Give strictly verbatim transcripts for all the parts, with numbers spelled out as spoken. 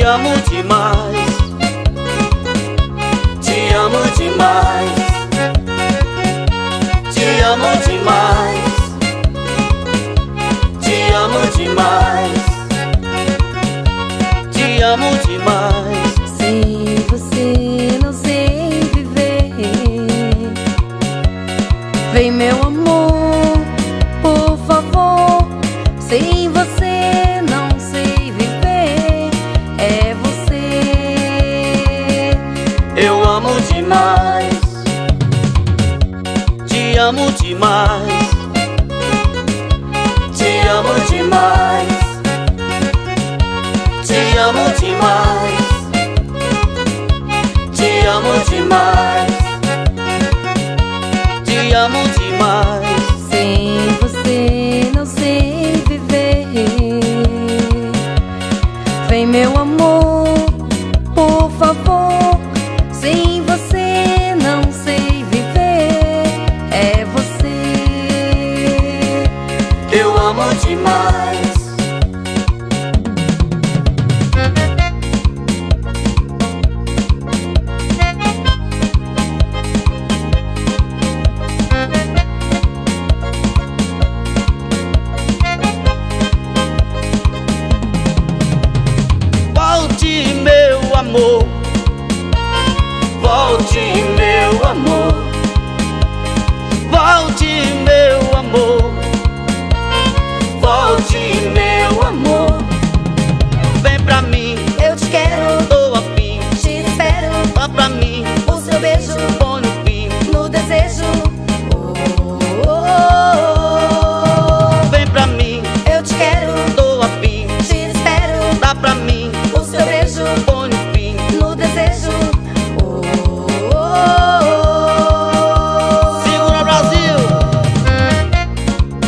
amo demais, te amo demais, te amo demais, te amo demais, te amo demais. Sem você não sei viver. Vem, meu amor, por favor. Sem você não sei viver. É você. Eu amo demais, te amo demais, te amo demais, te amo demais, te amo demais, te amo demais. Sem você não sei viver. Vem, meu amor, por favor. Sem você não sei viver. É você. Eu amo demais. Volte, meu amor, volte, meu amor, volte, meu amor, volte, meu amor. Vem pra mim, Eu te quero, tô afim, te espero. vá pra mim, O seu beijo põe no fim. no desejo. Oh, oh, oh. Vem pra mim, Eu te quero, tô afim, te espero. dá pra mim, O seu beijo põe no fim. no desejo. Oh, oh, oh. Segura, Brasil!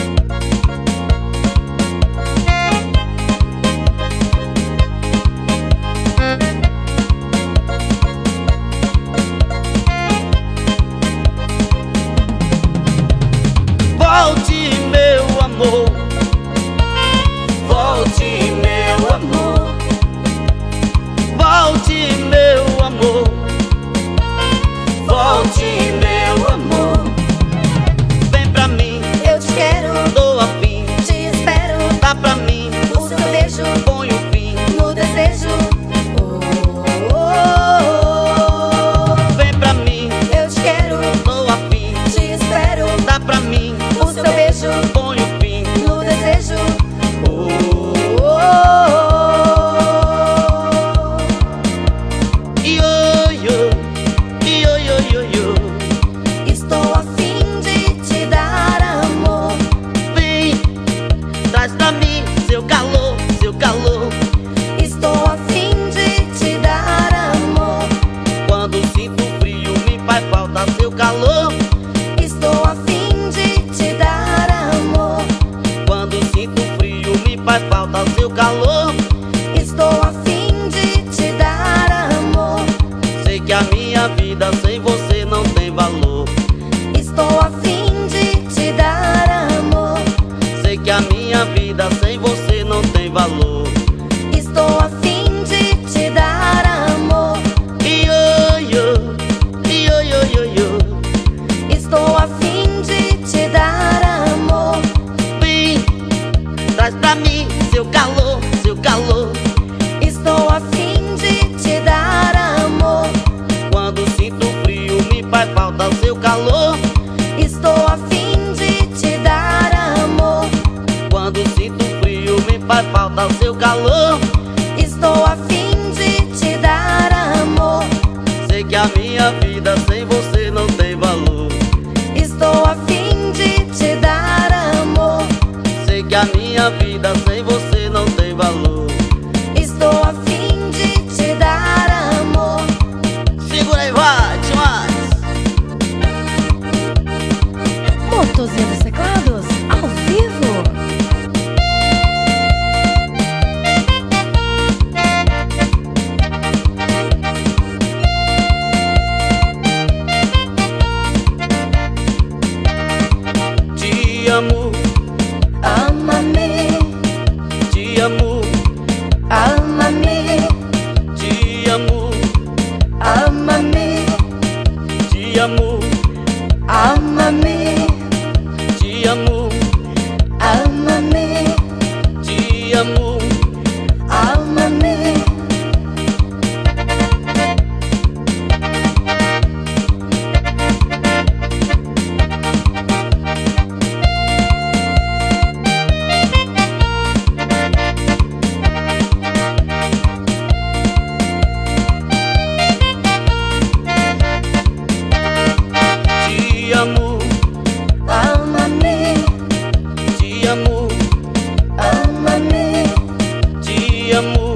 amor.